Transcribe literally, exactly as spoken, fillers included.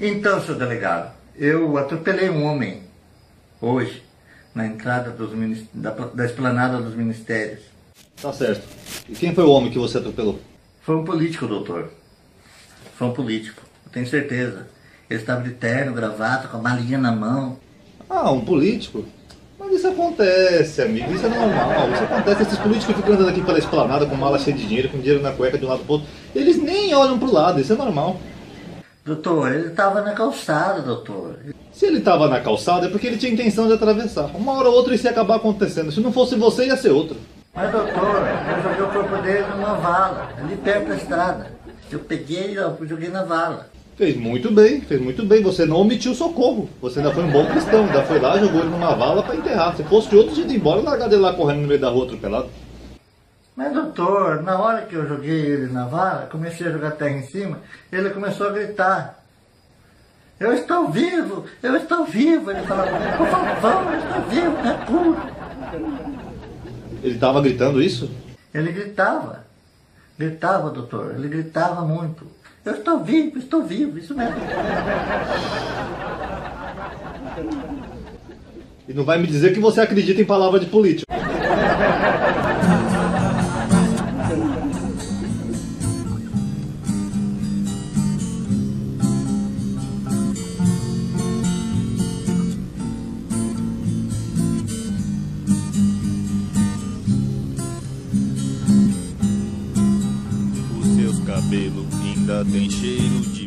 Então, seu delegado, eu atropelei um homem hoje na entrada dos minis- da, da esplanada dos ministérios. Tá certo. E quem foi o homem que você atropelou? Foi um político, doutor. Foi um político, eu tenho certeza. Ele estava de terno, gravata, com a malinha na mão. Ah, um político? Mas isso acontece, amigo, isso é normal. Isso acontece, esses políticos ficam andando aqui pela esplanada com mala cheia de dinheiro, com dinheiro na cueca de um lado pro outro. Eles nem olham pro lado, isso é normal. Doutor, ele estava na calçada, doutor. Se ele estava na calçada é porque ele tinha intenção de atravessar. Uma hora ou outra isso ia acabar acontecendo. Se não fosse você, ia ser outro. Mas, doutor, eu joguei o corpo dele numa vala, ali perto da estrada. Eu peguei e eu joguei na vala. Fez muito bem, fez muito bem. Você não omitiu socorro. Você ainda foi um bom cristão. Ainda foi lá, jogou ele numa vala para enterrar. Se fosse de outro, tinha ido embora e largado ele lá correndo no meio da rua atropelado. Mas, doutor, na hora que eu joguei ele na vala, comecei a jogar terra em cima, ele começou a gritar. Eu estou vivo, eu estou vivo. Ele falava, por favor, eu estou vivo, é tudo. Ele estava gritando isso? Ele gritava, gritava, doutor, ele gritava muito. Eu estou vivo, estou vivo, isso mesmo. E não vai me dizer que você acredita em palavra de político. Cabelo ainda tem cheiro de